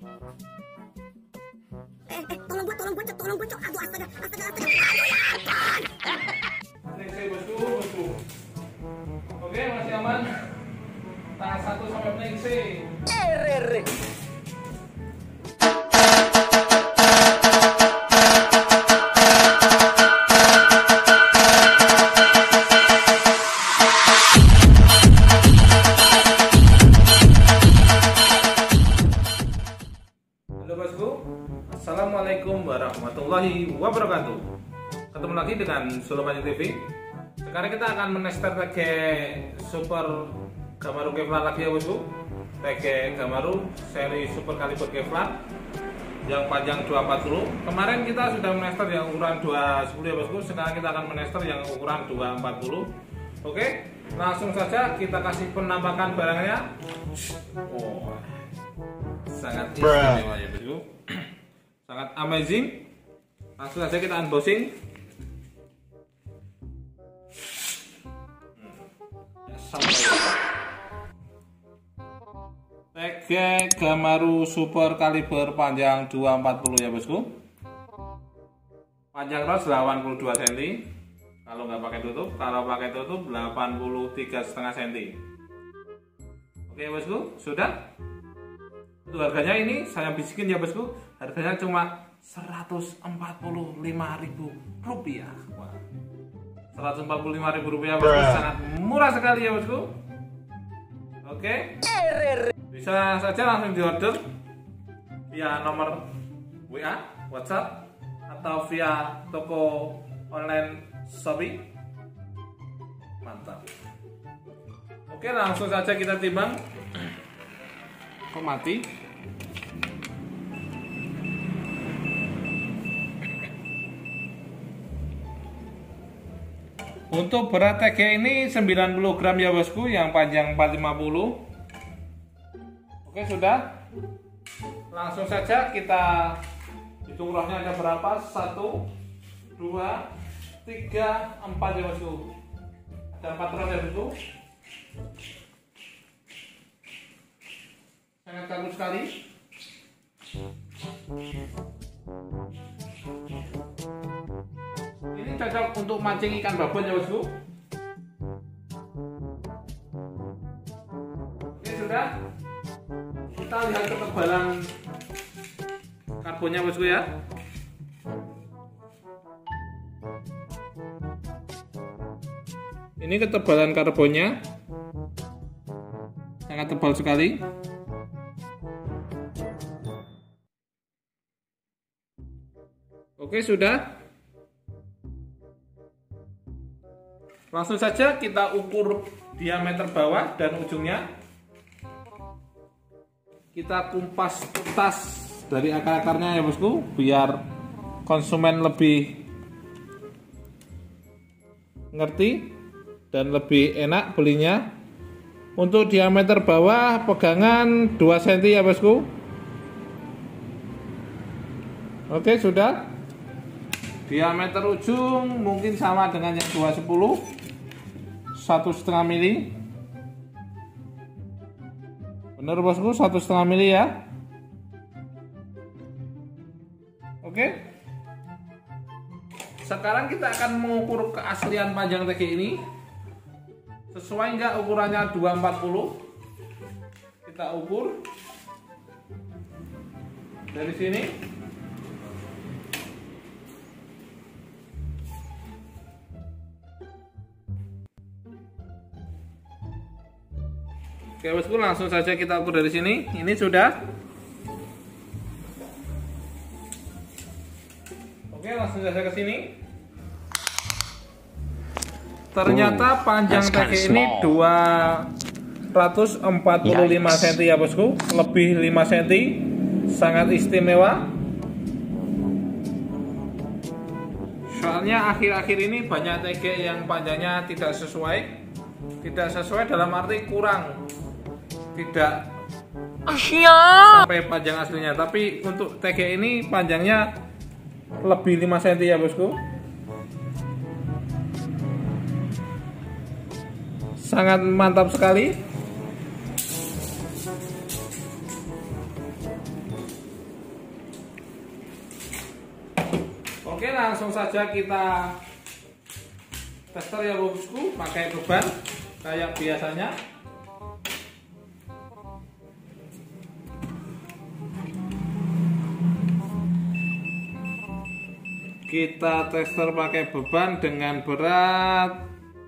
Tolong gue, Cok. Aduh, astaga. Aduh, ya ampun. Ningsi bosku. Oke, masih aman. Tangan satu sampai Ningsi. Halo bosku, assalamualaikum warahmatullahi wabarakatuh. Ketemu lagi dengan Sulaiman TV. Sekarang kita akan menester TG Super Gamaru Kevlar lagi ya bosku. TG Gamaru seri Super Kaliber Kevlar yang panjang 240. Kemarin kita sudah menester yang ukuran 210 ya bosku. Sekarang kita akan menester yang ukuran 240. Oke, langsung saja kita kasih penampakan barangnya. Oh, sangat istimewa ya bosku. Sangat amazing. Langsung saja kita unboxing. TG Gamaru Super Kaliber panjang 240 ya bosku. Panjang ros 82 cm. Kalau nggak pakai tutup, kalau pakai tutup 83,5 cm. Oke bosku, sudah. Untuk harganya ini saya bisikin ya bosku. Harganya cuma Rp145.000. Wah. Rp145.000 bosku, sangat murah sekali ya bosku. Oke. Bisa saja langsung diorder via nomor WA, WhatsApp atau via toko online Shopee. Mantap. Oke, langsung saja kita timbang. Kok mati? Untuk berat TG ini 90 gram ya bosku, yang panjang 450. Oke, sudah. Langsung saja kita hitung rohnya ada berapa. 1, 2, 3, 4 ya bosku. Ada 4 roh ya bosku. Sangat bagus sekali. Ini cocok untuk mancing ikan babon ya bosku. Oke, sudah. Kita lihat ketebalan karbonnya bosku ya. Ini ketebalan karbonnya sangat tebal sekali. Oke, sudah. Langsung saja kita ukur diameter bawah dan ujungnya. Kita kumpas tuntas dari akar-akarnya ya bosku, biar konsumen lebih ngerti dan lebih enak belinya. Untuk diameter bawah pegangan 2 cm ya bosku. Oke, sudah. Diameter ujung mungkin sama dengan yang 210, 1,5 mili. Bener bosku, 1,5 mili ya. Oke. Sekarang kita akan mengukur keaslian panjang TG ini. Sesuai nggak ukurannya 240? Kita ukur dari sini. Oke bosku, langsung saja kita ukur dari sini. Ini sudah. Oke, langsung saja ke sini. Ternyata panjang TG ini 245 cm ya bosku, lebih 5 cm. Sangat istimewa. Soalnya akhir-akhir ini banyak TG yang panjangnya tidak sesuai. Tidak sesuai dalam arti kurang, tidak sampai panjang aslinya. Tapi untuk TG ini panjangnya lebih 5 cm ya bosku. Sangat mantap sekali. Oke, langsung saja kita tester ya bosku, pakai beban kayak biasanya. Kita tester pakai beban dengan berat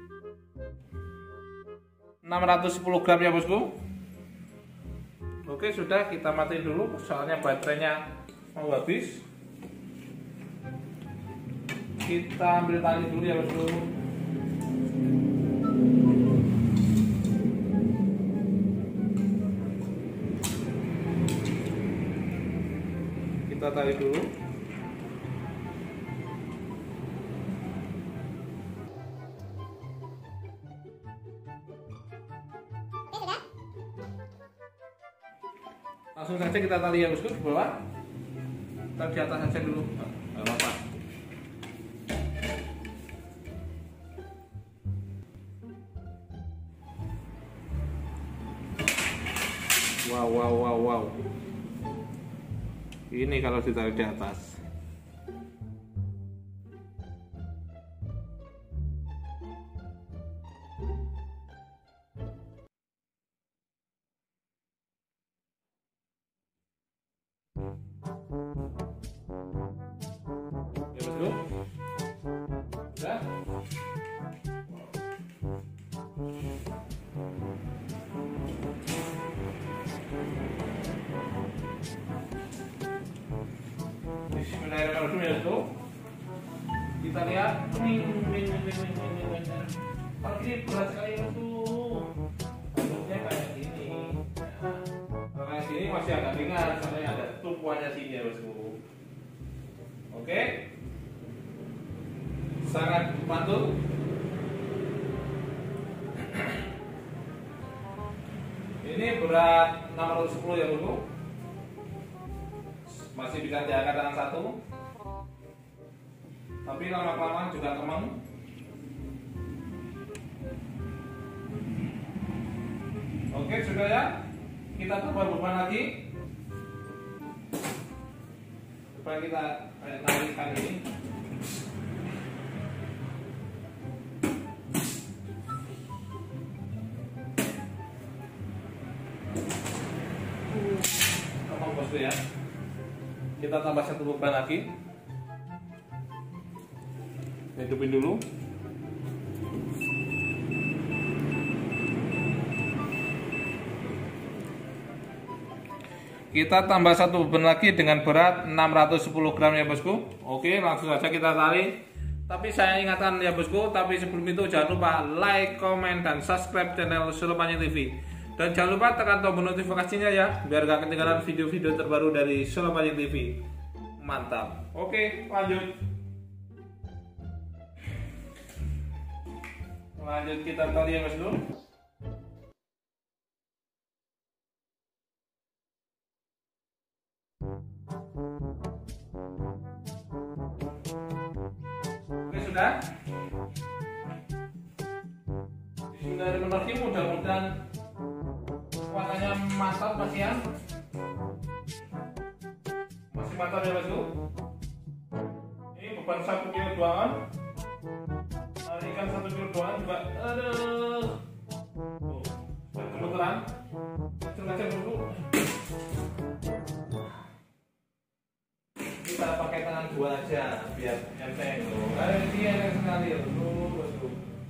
610 gram ya bosku. Oke, sudah, kita matiin dulu soalnya baterainya mau habis. Kita ambil tali dulu ya bosku. Kita tarik dulu. Langsung saja kita tali ya bosku di bawah. Taruh di atas saja dulu. Nggak apa-apa. Wow. Ini kalau ditarik di atas. Ya bosku. Sudah. Bismillahirrahmanirrahim ya bosku. Kita lihat. Kalau ini berat sekali ya bosku. Bentuknya kayak gini. Kalau kayak gini masih agak ringan, soalnya ada tumpuannya sini ya bosku. Oke. Sangat mantul. Ini berat 610 ya bosku. Masih bisa diangkat dengan satu, tapi lama-kelamaan juga kemang. Oke, sudah ya. Kita tambah beban lagi. Supaya kita naikkan ini. Kemang bosku ya. Kita tambah satu beban lagi. Hidupin dulu. Kita tambah satu beban lagi dengan berat 610 gram ya bosku. Oke, langsung saja kita tarik. Tapi saya ingatkan ya bosku, tapi sebelum itu jangan lupa like, komen, dan subscribe channel Sulopanying TV. Dan jangan lupa tekan tombol notifikasinya ya, biar gak ketinggalan video-video terbaru dari Sulopanying TV. Mantap. Oke, lanjut. Lanjut kita tali ya bosku. Oke, sudah. Bismillahirrahmanirrahim, mudah-mudahan kuatannya mantap masih ya. Masih mantap ya bosku. Ini beban 1 kilo doangan. Tarikan 1 kilo doangan juga. Aduh. Tuh, kebetulan. Langsung aja bosku. Kita pakai tangan dua aja biar enteng tuh. Ini enak sekali ya bosku.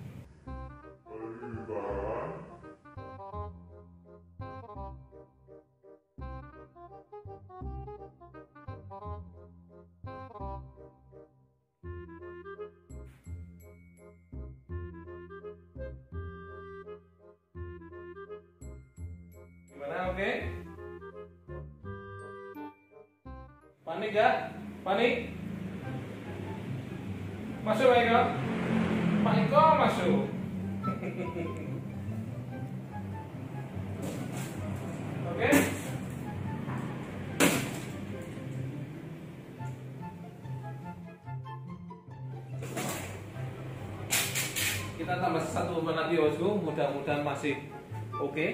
Gimana, oke? Panik gak? Panik? Masuk Pak Eko? Pak Eko masuk. Oke? Kita tambah satu beban lagi bosku, mudah-mudahan masih oke.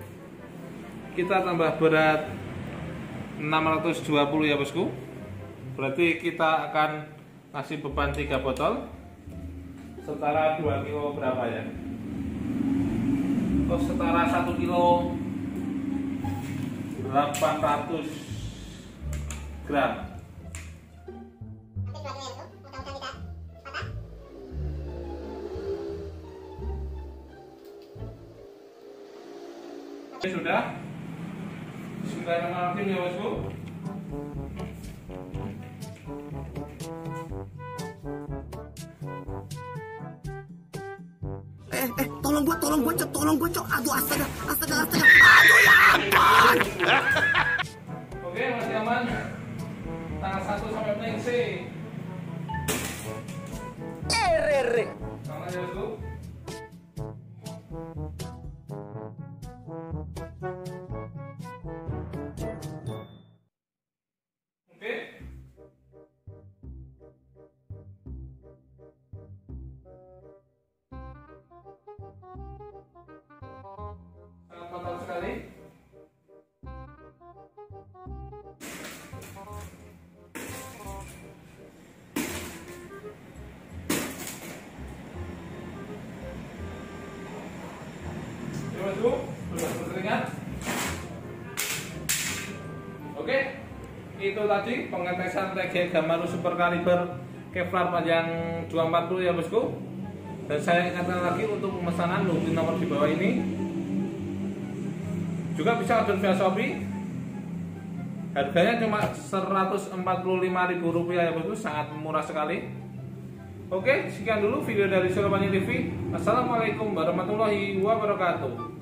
Kita tambah berat 620 ya bosku. Berarti kita akan kasih beban 3 botol setara 2 kilo berapa ya? Oh, setara 1 kilo 800 gram. Oke, sudah. Bismillahirrahmanirrahim ya bosku. Tolong gua, Cok. Aduh, astaga. Aduh, ya ampun. Oke, masih aman. Tangan 1 sampai penting C. Tangan ya bosku. Oke. Sangat mantap sekali. Sudah berkeringat. Oke, itu tadi pengetesan TG Gamaru Super Kaliber Kevlar panjang 240 ya bosku. Dan saya ingatkan lagi untuk pemesanan hubungi nomor di bawah ini. Juga bisa order via Shopee. Harganya cuma Rp145.000 ya bosku, sangat murah sekali. Oke, sekian dulu video dari Solopanji TV. Assalamualaikum warahmatullahi wabarakatuh.